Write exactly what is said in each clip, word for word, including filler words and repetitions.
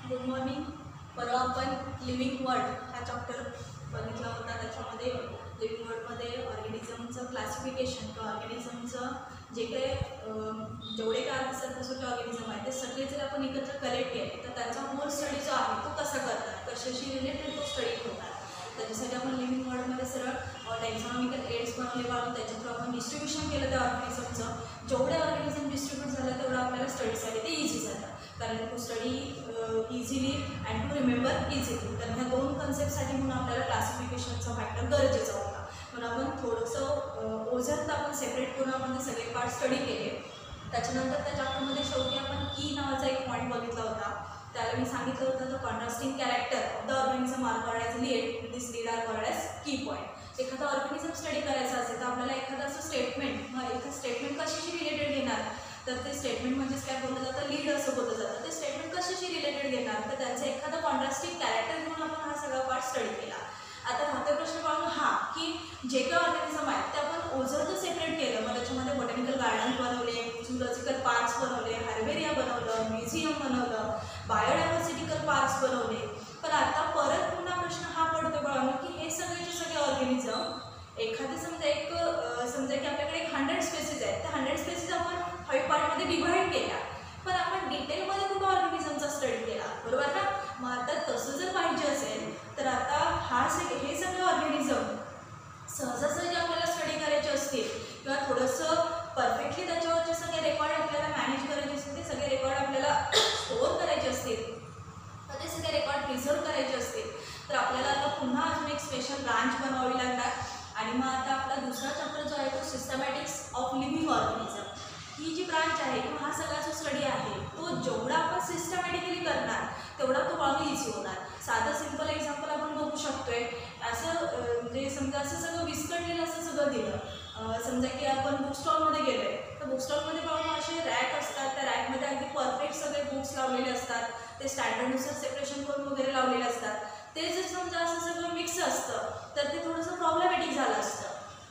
Good morning. परवा आपण living world हा चॅप्टर बघितला होता. त्याच्यामध्ये लिव्हिंग वर्ल्डमध्ये ऑर्गॅनिझमचं क्लासिफिकेशन किंवा ऑर्गॅनिझमचं जे काही जेवढे काय अर्धसरपसोचे ऑर्गॅनिझम आहे ते सगळे जर आपण एकत्र कलेक्ट केले तर त्याचा मोर स्टडी जो आहे तो कसा करतात, कशाशी रिलेटेड तो स्टडी होतात. त्याच्यासाठी आपण लिव्हिंग वर्ल्डमध्ये सरळ टॅक्झॉनॉमिकल एड्स बनवले काढून त्याच्या थ्रू आपण डिस्ट्रीब्युशन केलं त्या ऑर्गॅनिझमचं. जेवढे ऑर्गॅनिझम डिस्ट्रीब्यूट झालं तेवढं आपल्याला स्टडीसाठी ते इझी झालं, कारण to study easily and to remember easily. तर ह्या दोन कन्सेप्टसाठी म्हणून आपल्याला क्लासिफिकेशनचा फॅक्टर गरजेचा होता. म्हणून आपण थोडंसं ओझरचं आपण सेपरेट करून आपण ते सगळे पार्ट स्टडी केले. त्याच्यानंतर त्या चॅप्टरमध्ये शेवटी आपण की नावाचा एक पॉईंट बघितला होता. त्याला मी सांगितलं होतं the contrasting character of the organism are called as lead, this lead are called as key point. एखादा ऑर्गॅनिझम स्टडी करायचा असेल तर आपल्याला एखादं असं स्टेटमेंट मग एखादं स्टेटमेंट कशाशी रिलेटेड घेणार, तर ते स्टेटमेंट म्हणजेच काय बोललं जातं, लीड असं बोललं जातं. ते स्टेटमेंट कशाशी रिलेटेड घेणार, तर त्यांचं एखादं कॉन्ट्रास्टिंग कॅरेक्टर म्हणून आपण हा सगळा पार्ट स्टडी केला. आता राहते प्रश्न पाहून हा की जे काही ऑर्गॅनिझम आहेत ते आपण ओझरचं सेपरेट केलं, मग त्याच्यामध्ये बॉटॅनिकल गार्डन बनवले, झूलॉजिकल पार्क्स बनवले, हार्बेरिया बनवलं, म्युझियम बनवलं, बायोडायव्हर्सिटिकल पार्क्स बनवले. पण आता परत पुन्हा प्रश्न हा पडतो बघा की हे सगळेचे सगळे ऑर्गॅनिझम एखादी समजा एक समजा की आपल्याकडे एक हंड्रेड स्पेसीज आहेत, त्या हंड्रेड स्पेसीज आपण फाईव्ह पार्टमध्ये डिव्हाइड केल्या, पण आपण डिटेलमध्ये कुठं ऑर्गॅनिझमचा स्टडी केला, बरोबर ना. मग आता तसं जर पाहिजे असेल तर आता हा सगळे हे सगळे ऑर्गॅनिझम सहजासहजी आपल्याला स्टडी करायचे असतील किंवा थोडंसं परफेक्टली त्याच्यावरचे सगळे रेकॉर्ड आपल्याला मॅनेज करायचे असतील, ते सगळे रेकॉर्ड आपल्याला स्टोअर करायचे असतील, तर ते सगळे रेकॉर्ड प्रिझर्व करायचे असतील तर आपल्याला आता पुन्हा अजून एक स्पेशल ब्रांच बनवावी लागणार. आणि मग आता आपला दुसरा चॅप्टर जो आहे तो सिस्टमॅटिक्स ऑफ लिव्हिंग ऑर्गॅनिझम. ही जी ब्रांच आहे किंवा हा सगळा जो स्टडी आहे तो जेवढा आपण सिस्टमॅटिकली करणार तेवढा तो वाढू इझी होणार. साधं सिम्पल एक्झाम्पल आपण बघू शकतोय. असं म्हणजे समजा असं सगळं विस्कटलेलं असं सगळं दिलं, समजा की आपण बुक स्टॉलमध्ये गेलो आहे तर बुक स्टॉलमध्ये पाहून असे रॅक असतात, त्या रॅकमध्ये अगदी परफेक्ट सगळे बुक्स लावलेले असतात, ते स्टँडर्डनुसार सेपरेशन करून वगैरे लावलेले असतात. ते जर समजा असं सगळं मिक्स असतं तर ते थोडंसं प्रॉब्लेमॅटिक झालं असतं.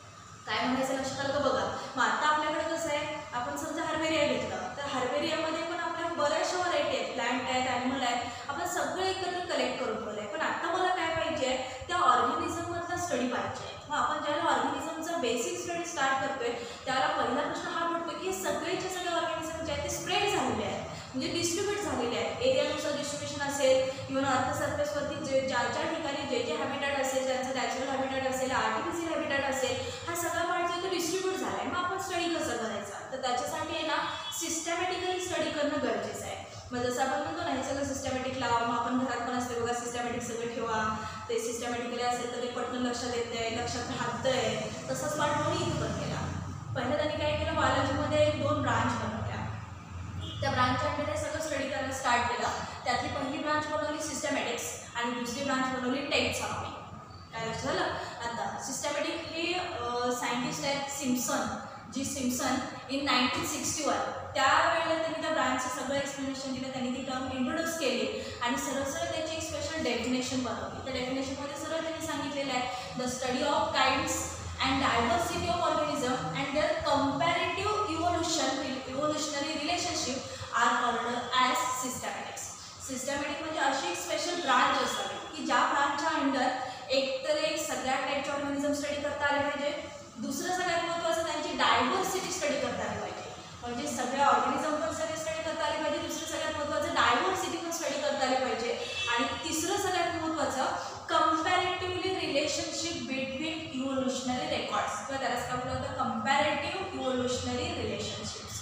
काय म्हणायचं लक्षात आलं का बघा. मग आता आपल्याकडे कसं आहे, आपण समजा हार्बेरिया घेतलं तर हार्बेरियामध्ये पण आपल्या बऱ्याचशा व्हरायटी आहेत, प्लांट आहेत, ॲनिमल आहेत, आपण सगळं एकत्र कलेक्ट करून ठेवलं आहे. पण आता मला काय पाहिजे, त्या ऑर्गॅनिझममधला स्टडी पाहिजे. मग आपण ज्याला ऑर्गॅनिझमचा बेसिक स्टडी स्टार्ट करतोय त्याला पहिला प्रश्न हा पडतो की हे सगळेचे सगळे ऑर्गॅनिझम जे आहेत ते स्प्रेड झालेले आहेत, म्हणजे डिस्ट्रीब्यूट झालेले आहेत. एरियानुसार डिस्ट्रीब्युशन असेल, इव्हन अर्थ सरफेसवरती जे ज्या ज्या ठिकाणी जे जे हॅबिटॅट असेल, ज्यांचं नॅचरल हॅबिटॅट असेल, आर्टिफिशियल हॅबिटॅट असेल, हा सगळा पार्ट जो तो डिस्ट्रीब्यूट झाला आहे. मग आपण स्टडी कसं करायचा, तर त्याच्यासाठी आहे ना सिस्टमॅटिकली स्टडी करणं गरजेचं आहे. मग जसं आपण म्हणतो ना हे सगळं सिस्टमॅटिक लावा, मग आपण घरात पण असते बघा सिस्टमॅटिक सगळं ठेवा, ते सिस्टमॅटिकली असेल तर ते पटकन लक्षात येत आहे, लक्षात राहतं आहे. तसंच पार्ट म्हणून इथं पण केला. पहिलं त्यांनी काय केलं, बायोलॉजीमध्ये एक दोन ब्रांच बनवल्या, त्या ब्रांचच्या अंडर हे सगळं स्टडी करायला स्टार्ट केला. त्यातली पहिली ब्रांच बनवली सिस्टमॅटिक्स आणि दुसरी ब्रांच बनवली टॅक्सॉनॉमी. काय लक्षात झालं. आता सिस्टमॅटिक हे सायंटिस्ट आहेत Simpson, G Simpson in nineteen sixty one त्यावेळेला त्यांनी त्या ब्रांचचं सगळं एक्सप्लेनेशन दिलं, त्यांनी ती टर्म इंट्रोड्यूस केली आणि सरळ सरळ त्याची एक स्पेशल डेफिनेशन बनवली. त्या डेफिनेशनमध्ये सरळ त्यांनी सांगितलेलं आहे the study of kinds and diversity of organism and their comparative evolution evolutionary relationship are called as systematics. Systematic म्हणजे अशी एक स्पेशल ब्रांच असावी की ज्या ब्रांचच्या अंडर एक तर एक सगळ्या टाईपचे ऑर्गॅनिझम स्टडी करता आले पाहिजे, दुसरं सगळ्यात महत्त्वाचं त्यांची डायव्हर्सिटी स्टडी करता आली पाहिजे, म्हणजे सगळ्या ऑर्गॅनिझम पण सगळे स्टडी करता आले पाहिजे, दुसरं सगळ्यात महत्त्वाचं डायव्हर्सिटी पण स्टडी करता आली पाहिजे, आणि तिसरं सगळ्यात महत्त्वाचं comparatively relationship between evolutionary records किंवा त्यालाच काय म्हटलं होतं कंपॅरेटिव्ह इव्होल्युशनरी रिलेशनशिप्स.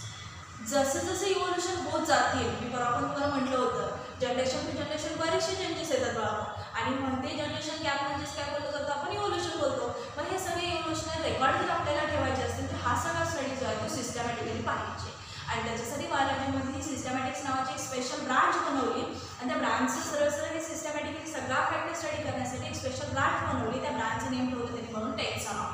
जसं जसं इव्होल्युशन होत जातील, मी परवा पण तुम्हाला म्हटलं होतं जनरेशन टू जनरेशन बरेचसे चेंजेस येतात बघा, आणि म्हणते जनरेशन गॅप म्हणजेच काय बोलतो जातं आपण इव्होल्युशन बोलतो. पण हे सगळे इव्होल्युशनरी रेकॉर्ड जर आपल्याला ठेवायचे असतील तर हा सगळा स्टडी जो आहे तो सिस्टमॅटिकली पाहिजे. आणि त्याच्यासाठी बायोलॉजीमध्ये ही सिस्टमॅटिक्स नावाची एक स्पेशल ब्रांच बनवली आणि त्या ब्रांचचं सरळ सरळ हे सिस्टमॅटिकली सगळा फॅक्टर स्टडी करण्यासाठी एक स्पेशल ब्रांच बनवली. त्या ब्रांचचं नेम ठेवलं त्यांनी म्हणून टॅक्सॉनॉमी.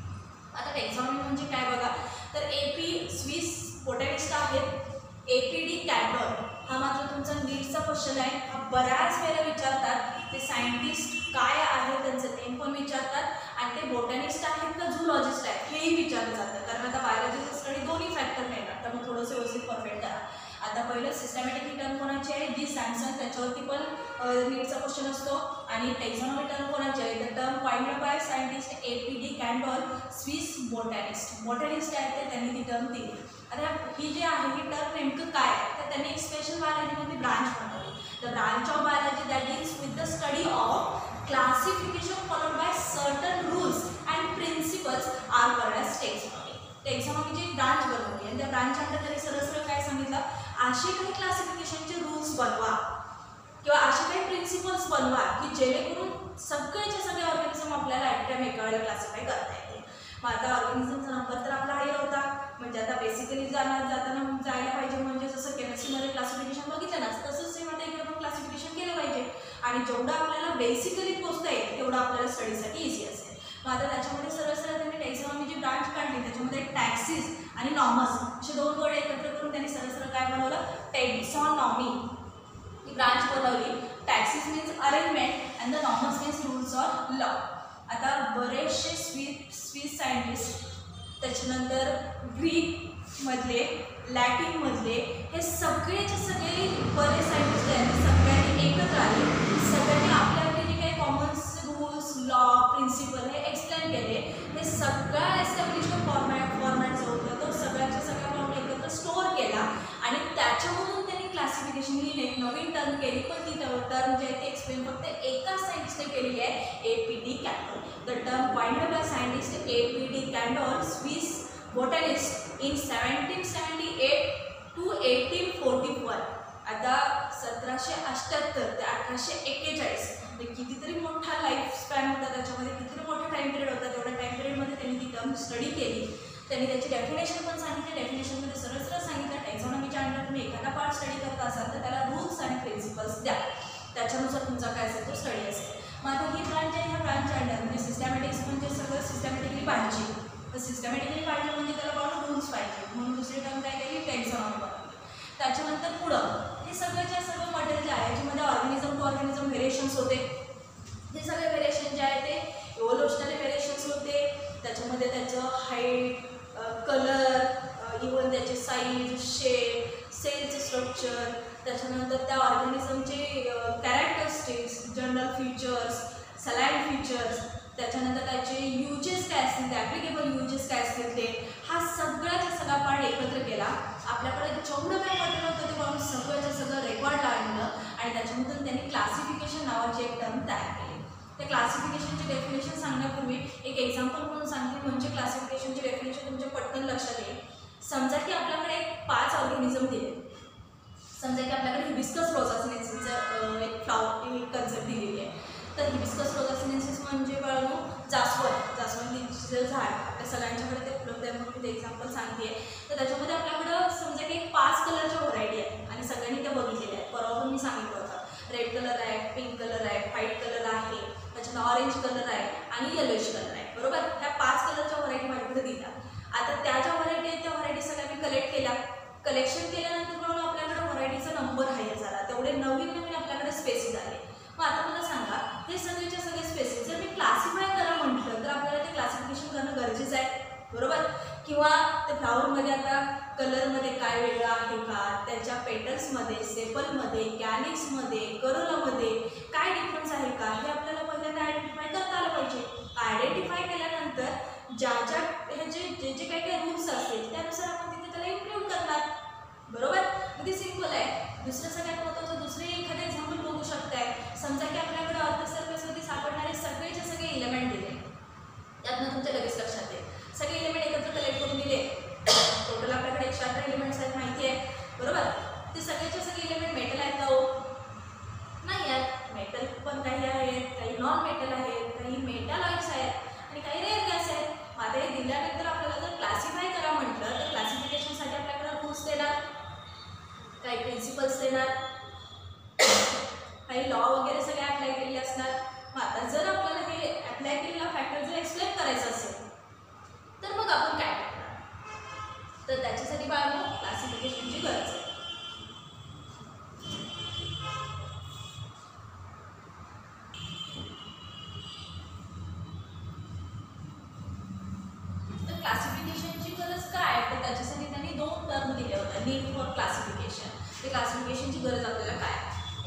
आता टॅक्सॉनॉमी म्हणजे काय बघा, तर ए पी स्विस बोटॅनिस्ट आहेत ए पी डी कॅम्पबेल. हा मात्र तुमचा नीटचा क्वेश्चन आहे, हा बऱ्याच वेळेला विचारतात. ते सायंटिस्ट काय आहे त्यांचं नेम पण विचारतात आणि ते बोटॅनिस्ट आहेत का झूलॉजिस्ट आहेत हेही विचारलं जातं, कारण आता बायोलॉजीचं स्टडी दोन्ही फॅक्टर नाही ना, तर मग थोडंसं व्यवस्थित परफेक्ट करा. आता पहिलं सिस्टमॅटिक टर्म कोणाची आहे, जी सॅमसंग, त्याच्यावरती पण नीटचा क्वेश्चन असतो. आणि टेक्झॉनॉमी टर्म कोणाचे आहे तर term coined by scientist A P D Candolle, Swiss botanist. Botanist आहे ते त्यांनी ती टर्म दिली. आता ही जी आहे ही टर्म नेमकं काय आहे तर त्यांनी एक स्पेशल बायोलॉजीमध्ये ब्रांच बनवली. The branch of biology that deals with the study of classification followed by certain rules and principles are called as taxonomy. टेक्झॉनॉमीची ब्रांच बनवली आणि त्या ब्रांच अंडर त्यांनी सरळ सरळ काय सांगितलं, असे काही क्लासिफिकेशनचे रूल्स बनवा किंवा असे काही प्रिन्सिपल्स बनवा की जेणेकरून सगळेचे सगळे ऑर्गॅनिझम आपल्याला ॲट टाइम एका वेळेला क्लासिफाय करता येते. मग आता ऑर्गॅनिझमचा नंबर तर आपला हायर होता, म्हणजे आता बेसिकली जाणार जाताना जायला पाहिजे म्हणजे जसं केमिस्ट्रीमध्ये क्लासिफिकेशन बघितलं ना तसंच सेम आता इकडे पण क्लासिफिकेशन केलं पाहिजे. आणि जेवढं आपल्याला बेसिकली पोचता येईल तेवढं आपल्याला स्टडीसाठी इझी असेल. मग आता त्याच्यामध्ये सरळ सरळ त्यांनी टेक्झॉनॉमीची ब्रांच काढली, त्याच्यामध्ये टॅक्सिस आणि नॉर्मस असे दोन वर्ड एकत्र करून त्यांनी सरळ सरळ काय बनवलं, टेक्झॉनॉमी ही ब्रांच बनवली. Taxis means arrangement and the nomos means rules of law. आता बरेचसे स्विस स्विस सायंटिस्ट, त्याच्यानंतर ग्रीकमधले, लॅटिनमधले हे सगळेचे सगळे बरेच सायंटिस्ट आहेत, सगळ्यांनी एकत्र आले, सगळ्यांनी आपल्या आपले जे काही कॉमन रूल्स, लॉ, प्रिन्सिपल हे एक्सप्लेन केले. हे सगळा एस्टॅब्लिश्ड फॉर्मॅट फॉर्मॅट जो होता तो सगळ्याच्या सगळ्या फॉर्म एकत्र स्टोअर केला आणि त्याच्यामधून त्यांनी क्लासिफिकेशन ही एक नवीन टर्म केली. पण ती टर्म जी आहे ती एक्सप्लेन फक्त एकाच सायंटिस्टने केलेली आहे, A P D Candolle. The term coined by scientist A P D Candolle, Swiss botanist in seventeen seventy eight to eighteen forty one. आता सतराशे अठ्ठ्याहत्तर ते अठराशे एक्केचाळीस कितीतरी मोठा लाईफ स्पॅन होता, त्याच्यामध्ये कितीतरी मोठा टाईम पिरियड होता. तेवढ्या टाईम पिरियडमध्ये त्यांनी ती टर्म स्टडी केली. त्यांनी त्याची डेफिनेशन पण सांगितली. डेफिनेशनमध्ये सरळ सरळ सांगितलं टेक्झॉनॉमीच्या अंडर तुम्ही एखादा पार्ट स्टडी करता असाल तर त्याला रूल्स आणि प्रिन्सिपल्स द्या, त्याच्यानुसार तुमचा काय असेल तो स्टडी असेल. मग आता ही ब्रांच आहे, ह्या ब्रांचच्या अंडर म्हणजे सिस्टमॅटिक्स म्हणजे सगळं सिस्टमॅटिकली पाहिजे. तर सिस्टमॅटिकली पाहिजे म्हणजे त्याला पण रूल्स पाहिजे, म्हणून दुसरी टर्म काय केली, टेक्झॉनॉमी बनवली. त्याच्यानंतर पुढं हे सगळ्याच्या सगळं मटेरियल जे आहे याच्यामध्ये ऑर्गॅनिझम टू ऑर्गॅनिझम व्हेरिएशन्स होते. हे सगळे व्हेरिएशन जे आहे ते इव्होल्युशनरी व्हेरिएशन्स होते. त्याच्यामध्ये त्याचं हाईट, कलर, इव्हन त्याचे साईज, शेप, सेलचं स्ट्रक्चर, त्याच्यानंतर त्या ऑर्गॅनिझमचे characteristics, general features, salient features, त्याच्यानंतर त्याचे युजेस काय असतील, ते ॲप्लिकेबल युजेस काय असतील ते, हा सगळ्याचा सगळा पार्ट एकत्र केला. आपल्याकडे जेवढं काय मटेरियल होतं ते पाहून सगळ्याचं सगळं रेकॉर्ड आणलं आणि त्याच्यामधून त्यांनी क्लासिफिकेशन नावाची एक टर्म तयार केली. त्या क्लासिफिकेशनची डेफिनेशन सांगण्यापूर्वी एक एक्झाम्पल म्हणून सांगते, म्हणजे क्लासिफिकेशनची डेफिनेशन तुमच्या पटकन लक्षात येईल. समजा की आपल्याकडे एक पाच ऑर्गॅनिझम दिले. समजा की आपल्याकडे हिबिस्कस रोझासिनेन्सिसचं एक फ्लावर एक कन्सेप्ट दिलेली आहे. तर हिबिस्कस रोझासिनेन्सिस म्हणजे बाळांनो जास्वंद, जास्वंदीचं झाड आपल्या सगळ्यांच्याकडे ते उपलब्ध आहे म्हणून ते एक्झाम्पल सांगते. तर त्याच्यामध्ये आपल्याकडं समजा की एक पाच कलरच्या व्हरायटी आहेत आणि सगळ्यांनी त्या बघितलेल्या आहेत. परवा पण मी सांगितलं होतं, रेड कलर आहे, पिंक कलर आहे, व्हाईट कलर आहे, त्याच्यानं ऑरेंज कलर आहे आणि येलोइश कलर आहे, बरोबर. ह्या पाच कलरच्या व्हरायटी माझ्याकडे दिल्या. आता त्या ज्या व्हरायटी आहेत त्या व्हरायटी सगळ्या मी कलेक्ट केल्या. कलेक्शन केल्यानंतर म्हणून आपल्याकडे व्हरायटीचा नंबर हायर झाला, तेवढे नवीन नवीन आपल्याकडे स्पेसिस आले. मग आता मला सांगा, हे सगळेच्या सगळे स्पेसिस जर मी क्लासिफाय करा म्हटलं तर आपल्याला ते क्लासिफिकेशन करणं गरजेचं आहे, बरोबर. किंवा त्या फ्लावरमध्ये आता कलरमध्ये काय वेगळं आहे का, त्याच्या पेटल्समध्ये, सेपलमध्ये, कॅलिक्समध्ये, करोलामध्ये काय डिफरन्स आहे का, हे आपल्याला पहिल्यांदा आयडेंटिफाय करता आलं पाहिजे. आयडेंटिफाय केल्यानंतर ज्या ज्या ह्याचे जे जे काही काही रूल्स असतील त्यानुसार आपण तिथे त्याला इम्प्लिमेंट करणार, बरोबर. अगदी सिम्पल आहे. दुसरं सगळ्यात महत्त्वाचं दुसरे एखादं एक्झाम्पल बघू शकताय. समजा की आपल्याकडे अर्थसर्कसमध्ये सापडणारे सगळेचे सगळे इलेमेंट दिले, त्यातनं तुमच्या लगेच लक्षात येईल. सगळे इलेमेंट एकत्र कलेक्ट करून दिले. टोटल आपल्याकडे एकशे अठरा एलिमेंट्स आहेत माहिती आहे, बरोबर. ते सगळेचे सगळे इलेमेंट मेटल आहेत का हो, नाही आहेत. मेटल पण काही आहेत, काही नॉन मेटल आहेत, काही मेटलॉइड्स आहेत आणि काही रेअर गॅस आहेत. मग आता हे दिल्यानंतर आपल्याला जर क्लासिफाय करा म्हटलं तर क्लासिफिकेशनसाठी आपल्याकडे रूल्स देणार, काही प्रिन्सिपल्स देणार, काही लॉ वगैरे सगळे अप्लाय केलेले असणार. मग आता जर आपल्याला हे अप्लाय केलेला फॅक्टर जर एक्सप्लेन करायचं असेल तर मग आपण काय करणार, तर त्याच्यासाठी बाळांनो क्लासिफिकेशनची गरज आहे. तर क्लासिफिकेशनची गरज काय, तर त्याच्यासाठी त्यांनी दोन टर्म दिले होते, नीड फॉर क्लासिफिकेशन. ते क्लासिफिकेशनची गरज आपल्याला काय.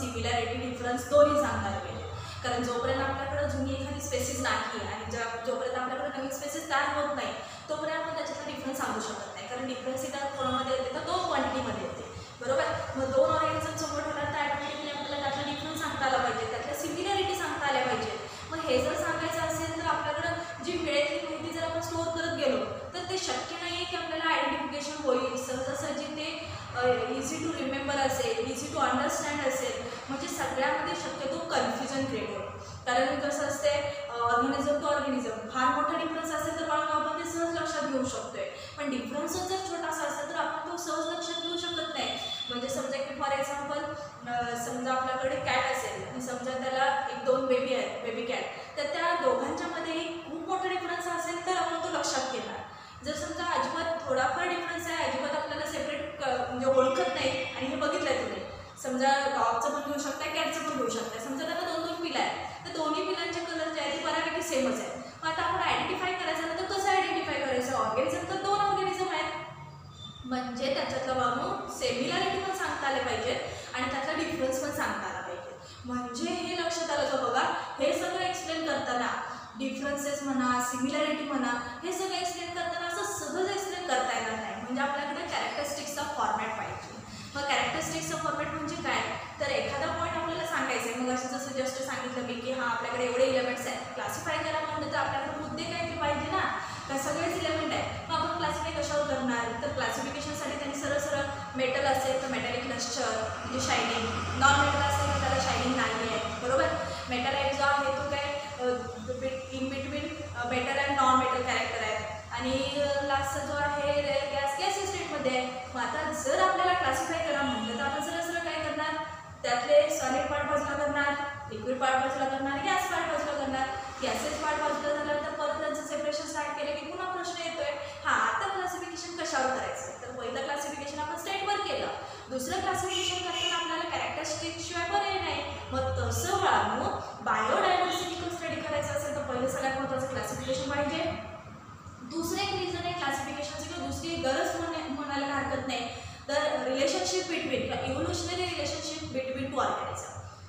सिमिलॅरिटी डिफरन्स दोन्ही सांगायला पाहिजे. कारण जोपर्यंत आपल्याकडे जुनी एखादी स्पेसिस नाही आणि ज्या जोपर्यंत आपल्याकडे नवीन स्पेसिस तयार होत नाही तोपर्यंत आपण त्याच्यातला डिफरन्स सांगू शकत नाही. कारण डिफरन्स ही त्या कोणामध्ये येते तर दोन क्वांटिटीमध्ये येते, बरोबर. मग दोन ऑर्गॅनिझम समोर ठेवल्यावर तर ॲटोमॅटिकली आपल्याला त्यातला डिफरन्स सांगता आला पाहिजे, त्यातल्या सिमिलॅरिटी सांगता आल्या पाहिजे. मग हे जर सांगायचं असेल तर आपल्याकडं जी वेळेतली माहिती जर आपण स्टोअर करत गेलो तर ते शक्य नाही आहे की आपल्याला आयडेंटिफिकेशन होईल. सहजासहजी ते इझी टू रिमेंबर असेल, इझी टू अंडरस्टँड असेल, म्हणजे सगळ्यामध्ये शक्यतो कन्फ्युजन क्रिएट होईल. कारण कसं असते ऑर्गॅनिझम टू ऑर्गॅनिझम फार मोठा डिफरन्स असेल तर बाळा आपण ते सहज लक्षात घेऊ शकतोय, पण डिफरन्सच जर छोटासा असेल तर आपण तो सहज लक्षात घेऊ शकत नाही. म्हणजे समजा की फॉर एक्झाम्पल समजा आपल्याकडे कॅट असेल आणि समजा त्याला एक दोन बेबी आहेत, बेबी कॅट, तर त्या दोघांच्या मध्ये खूप मोठा डिफरन्स असेल तर आपण तो लक्षात घेणार. जर समजा अजिबात थोडाफार डिफरन्स आहे, अजिबात आपल्याला सेपरेट म्हणजे ओळखत नाही आणि हे बघितलंय तुम्ही, समजा डॉगचं पण घेऊ शकता, कॅटचं पण घेऊ शकता, समजा त्याला दोन दोन पिलं आहेत तर दोन्ही पिलांचे कलर जे आहे ते बऱ्यापैकी सेमच आहे. मग आता आपण आयडेंटिफाय करायचं ना तर कसं आयडेंटिफाय करायचं? ऑर्गॅनिझम तर दोन ऑर्गॅनिझम आहेत, म्हणजे त्याच्यातलं बाबू सिमिलॅरिटी पण सांगता आले पाहिजेत आणि त्यातला डिफरन्स पण सांगता आला पाहिजे. म्हणजे हे लक्षात आलं का बघा, हे सगळं एक्सप्लेन करताना डिफरन्सेस म्हणा, सिमिलॅरिटी म्हणा, हे सगळं एक्सप्लेन करताना असं सहज एक्सप्लेन करता येणार नाही. म्हणजे आपल्याकडे कॅरेक्टरिस्टिक्सचा फॉर्मॅट पाहिजे. मग कॅरेक्टरिस्टिक्सचा फॉर्मॅट म्हणजे काय, तर एखादा पॉईंट आपल्याला सांगायचं आहे. मग असं जसं जस्ट सांगितलं मी की हां आपल्याकडे एवढे इलेमेंट्स आहेत, क्लासिफाय करा म्हणलं तर आपल्याकडे मुद्दे काय ते पाहिजे ना, का सगळेच इलेमेंट आहेत. मग आपण क्लासिफाय कशावर करणार, तर क्लासिफिकेशनसाठी त्यांनी सरळ सरळ मेटल असेल तर मेटॅलिक लस्टर म्हणजे शायनिंग, नॉन मेटल असेल तर त्याला शायनिंग नाही आहे, बरोबर. मेटलाइट जो आहे तो काय in between metal and non metal character आहे आणि लास्टचा जो आहे गॅस गॅस स्टेटमध्ये आहे. मग आता जर आपल्याला क्लासिफाय करा म्हटलं तर आपण सरळ सरळ काय करणार, त्यातले सॉलिड पार्ट बाजूला करणार, लिक्विड पार्ट बाजूला करणार, गॅस पार्ट बाजूला करणार. गॅसेस पार्ट बाजूला झाल्यानंतर परत त्यांचं सेपरेशन स्टार्ट केलं की पुन्हा प्रश्न येतोय हां आता क्लासिफिकेशन कशावर करायचं. तर पहिलं क्लासिफिकेशन आपण स्टेटवर केलं, दुसरं क्लासिफिकेशन करताना आपल्याला कॅरेक्टरिस्टिक शिवाय पर्याय नाही. मग तसं वाढवून बायोडायव्हर्सिटिकल स्टडी करायचं असेल तर पहिलं सगळ्यात महत्त्वाचं क्लासिफिकेशन पाहिजे. दुसरं एक रिझन आहे क्लासिफिकेशनची किंवा दुसरी गरज म्हणायला हरकत नाही, तर रिलेशनशिप बिटवीन किंवा evolutionary relationship between two organism,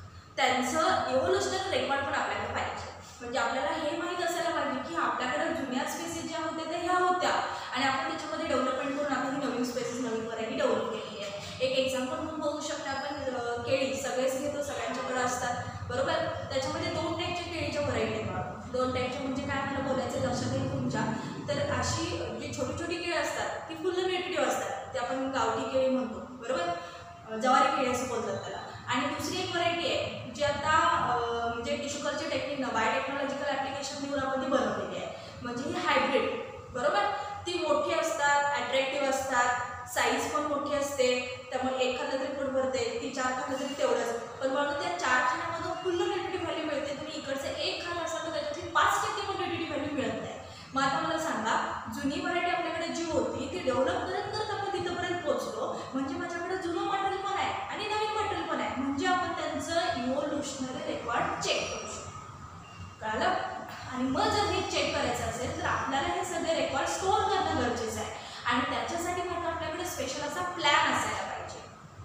त्यांचं इव्होल्युशनरी रेकॉर्ड पण आपल्याकडे पाहिजे. म्हणजे आपल्याला हे माहीत असायला पाहिजे की आपल्याकडे जुन्या स्पेसिस ज्या होत्या त्या ह्या होत्या आणि आपण त्याच्यामध्ये डेव्हलपमेंट करून आता ही नवीन स्पेसिस नवीन व्हरायटी डेव्हलप केलेली आहे. एक एक्झाम्पल म्हणून बघू शकता आपण, केळी सगळेच घेतो, सगळ्यांच्याकडे असतात, बरोबर. त्याच्यामध्ये दोन टाईपच्या केळीच्या व्हरायटी आहेत. दोन टाईपच्या म्हणजे काय मला बोलायचं लक्षात येईल तुमच्या, तर अशी जी छोटी छोटी केळी असतात ती फुल न्यूट्रिटिव्ह असतात, ते आपण गावठी केळी म्हणतो, बरोबर, ज्वारी केळी असं बोलतात त्याला. आणि दुसरी एक व्हरायटी आहे जी आता म्हणजे टिश्यू कल्चर टेक्निकनं बायोटेक्नॉलॉजिकल ॲप्लिकेशन देऊन आपण ती बनवलेली आहे, म्हणजे ही हायब्रिड, बरोबर. ती मोठी असतात, अट्रॅक्टिव्ह असतात, साईज पण मोठी असते, त्यामुळे एक खाल्लं तरी पोट भरते, ती चार खाल्लं तरी तेवढंच, पण म्हणून त्या चार खाण्यामधून फुल न्यूट्रिटिव्ह व्हॅल्यू मिळते. तुम्ही इकडचं एक खाल्लं असाल तर त्याच्यातली पाच टक्के पण न्यूट्रिटिव्ह व्हॅल्यू मिळत नाही. मग आता मला सांगा, जुनी व्हरायटी आपल्याकडे जी होती ती डेव्हलप करत करत आपण तिथंपर्यंत पोहोचलो, म्हणजे माझ्याकडे जुनं मटेरियल पण आहे आणि नवीन मटेरियल पण आहे, म्हणजे आपण त्यांचं इव्होल्युशनरी रेकॉर्ड चेक करू शकतो, कळलं. आणि मग जर हे चेक करायचं असेल तर आपल्याला हे सगळे रेकॉर्ड स्टोअर करणं गरजेचं आहे आणि त्याच्यासाठी मात्र आपल्याकडे स्पेशल असा प्लॅन असायला पाहिजे.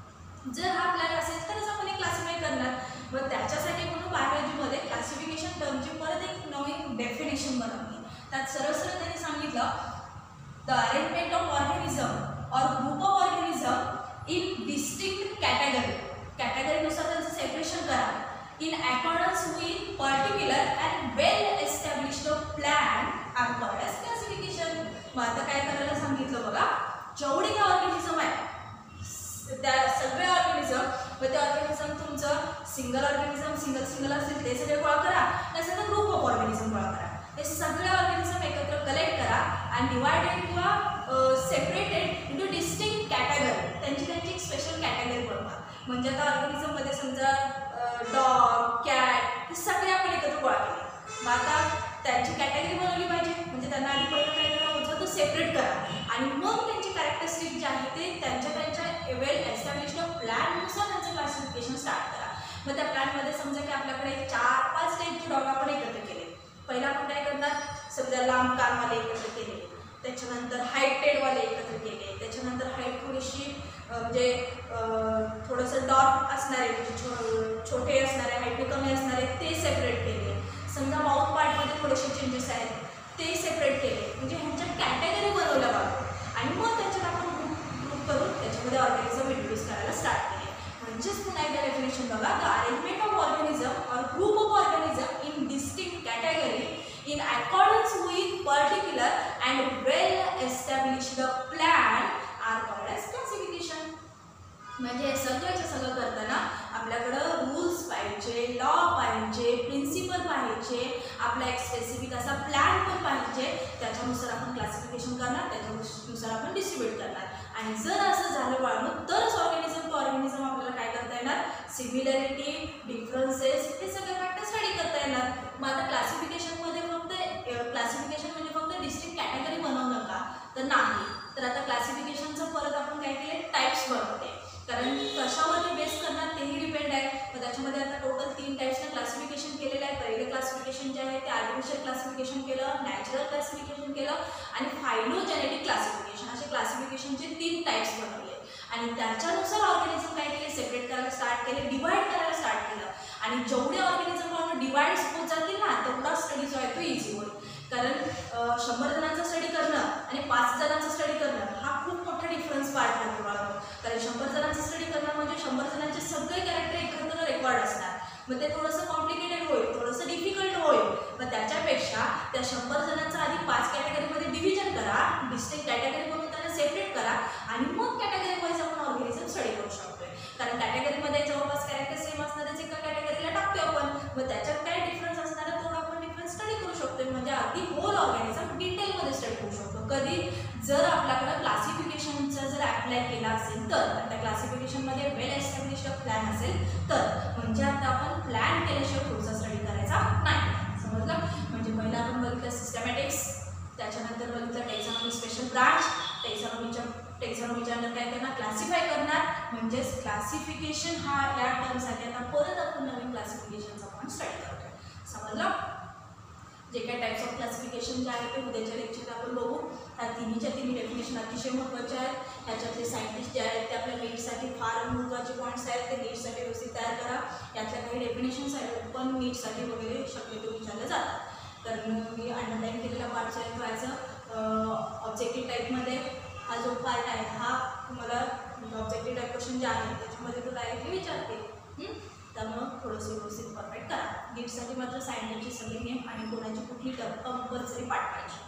जर हा प्लॅन असेल तरच आपण हे क्लासिफाय करणार. मग त्याच्यासाठी म्हणून बायोलॉजीमध्ये क्लासिफिकेशन टर्मची परत एक नवीन डेफिनेशन बनवली. त्यात सरळ सरळ त्यांनी सांगितलं, the arrangement of organism or group of organism in distinct category, कॅटेगरीनुसार त्यांचं सेपरेशन करा in accordance with particular and well established plan are called as classification. मग आता काय करायला सांगितलं बघा, जेवढे काय ऑर्गॅनिझम आहे त्या सगळे ऑर्गॅनिझम, मग ते ऑर्गॅनिझम तुमचं सिंगल ऑर्गॅनिझम सिंगल सिंगल असेल ते सगळे गोळा करा, नसेल तर ग्रुप ऑफ ऑर्गॅनिझम गोळा करा. हे सगळे ऑर्गॅनिझम एकत्र कलेक्ट करा आणि डिवायडेड किंवा सेपरेटेड इंटू डिस्टिंक्ट कॅटेगरी, त्यांची त्यांची एक स्पेशल कॅटेगरी बनवा. म्हणजे आता ऑर्गॅनिझममध्ये समजा डॉग, कॅट हे सगळे आपण एकत्र गोळा केले. मग आता त्यांची कॅटेगरी बनवली पाहिजे, म्हणजे त्यांना आधी पहिलं काय करायला होतं तर सेपरेट करा आणि मग त्यांची कॅरेक्टरिस्टिक जे आहे ते त्यांच्या त्यांच्या वेल एस्टॅब्लिश्ड प्लॅननुसार त्यांचं क्लासिफिकेशन स्टार्ट करा. मग त्या प्लॅनमध्ये समजा की आपल्याकडे चार पाच टाईपचे डॉग आपण एकत्र केले. पहिला आपण काय करणार, समजा लांब कानवाले एकत्र केले, त्याच्यानंतर हाईट टेडवाले एकत्र केले, त्याच्यानंतर हाईट थोडीशी म्हणजे थोडंसं थोडंसं डॉट असणारे म्हणजे छो छोटे असणारे हाईटने कमी असणारे ते सेपरेट केले. समजा माउथ पार्टमध्ये थोडेसे चेंजेस आहेत ते सेपरेट केले. म्हणजे ह्यांच्या कॅटेगरी बनवल्या बाबा आणि मग त्याच्यात आपण ग्रुप ग्रुप करून त्याच्यामध्ये ऑर्गॅनिझम इंट्रोड्यूस करायला स्टार्ट केले. म्हणजेच पुन्हा एकदा डेफिनेशन बघा, the arrangement of organism or group of organism in distinct category in accordance with particular and well established plan are called as classification. म्हणजे सगळ्याचं सगळं करताना आपल्याकडं रूल्स पाहिजे, लॉ पाहिजे, प्रिन्सिपल पाहिजे, आपला एक स्पेसिफिक असा प्लॅन पण पाहिजे. त्याच्यानुसार आपण क्लासिफिकेशन करणार, त्याच्यानुसार आपण डिस्ट्रीब्यूट करणार. आणि जर असं झालं बाळगून तरच ऑर्गॅनिझम टू ऑर्गॅनिझम आपल्याला काय करता येणार, सिमिलॅरिटी, डिफरन्सेस हे सगळे फॅक्टर स्टडी करता येणार. मग आता क्लासिफिकेशनमध्ये फक्त क्लासिफिकेशन म्हणजे फक्त डिस्ट्रिक्ट कॅटेगरी बनवणं का, तर नाही. तर आता क्लासिफिकेशनचं परत आपण काय केले, टाईप्स बनवते. कारण कशावरती बेस करणार तेही डिपेंड आहे. मग त्याच्यामध्ये आता टोटल तीन टाईप्सनं क्लासिफिकेशन केलेलं आहे. पहिलं क्लासिफिकेशन जे आहे ते आर्टिफिशियल क्लासिफिकेशन केलं, नॅचरल क्लासिफिकेशन केलं आणि फायलोजेनेटिक क्लासिफिकेशन, असे क्लासिफिकेशनचे तीन टाईप्स बनवले. आणि त्याच्यानुसार ऑर्गॅनिझम काय केले, सेपरेट करायला स्टार्ट केले, डिवाइड करायला स्टार्ट केलं. आणि जेवढे ऑर्गॅनिझम आपण डिवाइड होत जातील ना तेवढा स्टडी जो आहे तो इझी होईल. कारण शंभर जणांचा स्टडी करणं आणि पाच जणांचा स्टडी करणं हा खूप मोठा डिफरन्स पार्ट आहे तुम्हाला. कारण शंभर जणांचा स्टडी करणं म्हणजे शंभर जणांचे सगळे कॅरेक्टर एकत्र रेकॉर्ड असणार. मग ते थोडंसं कॉम्प्लिकेटेड होईल, थोडंसं डिफिकल्ट होईल. मग त्याच्यापेक्षा त्या शंभर जणांचं आधी पाच कॅटेगरीमध्ये डिव्हिजन करा, डिस्टिंक्ट कॅटेगरी म्हणून त्यांना सेपरेट करा आणि मग कॅटेगरी वाईज आपण ऑर्गॅनिझम स्टडी करू शकतोय. कारण कॅटेगरीमध्ये जवळपास कॅरेक्टर सेम असणारच एका कॅटेगरीला टाकतोय आपण. मग त्याच्यात काय डिफरन्स असणार आहे तेवढा आपण डिफरन्स स्टडी करू शकतोय. म्हणजे अगदी होल ऑर्गॅनिझम डिटेलमध्ये स्टडी करू शकतो. कधी जर आपल्याकडं क्लासिफिकेशनचा जर अप्लाय केला असेल तर, त्या क्लासिफिकेशनमध्ये वेल एस्टॅब्लिश्ड प्लॅन असेल तर. म्हणजे आता आपण प्लॅन केल्याशिवाय पुढचा स्टडी करायचा नाही. समजलं? म्हणजे पहिला आपण बघितलं सिस्टमॅटिक्स, त्याच्यानंतर बघितलं टेक्झॉनॉमी स्पेशल ब्रांच, टेक्झॉनॉमीच्या टेक्झॉनॉमीच्या नंतर काय करणार, क्लासिफाय करणार. म्हणजेच क्लासिफिकेशन हा या टर्मसाठी आता परत आपण नवीन क्लासिफिकेशनचा आपण स्टडी करतोय. समजलं? जे काही टाईप्स ऑफ क्लासिफिकेशन जे आहे ते उद्याच्या लेक्चरला आपण बघू. ह्या तिन्हीच्या तिन्ही डेफिनेशन अतिशय महत्त्वाचे आहेत. ह्याच्यातले सायंटिस्ट जे आहेत ते आपल्या नीटसाठी फार महत्त्वाचे पॉईंट्स आहेत, ते नीटसाठी व्यवस्थित तयार करा. यातल्या काही डेफिनेशन्स आहेत पण नीटसाठी वगैरे शक्यतो विचारले जातात. तर मी अंडरलाईन केलेला पार्ट आहे तो ॲज अ ऑब्जेक्टिव्ह टाईपमध्ये हा जो पार्ट आहे हा तुम्हाला ऑब्जेक्टिव्ह टाईप क्वेश्चन जे आहे त्याच्यामध्ये तो डायरेक्टली विचारते. त्यामुळं थोडंसं व्यवस्थित परफेक्ट करा. नीटसाठी मात्र सायंटिस्टचे सगळे नेम आणि कोणाची कुठली टर्म कंपल्सरी पाठ पाहिजे.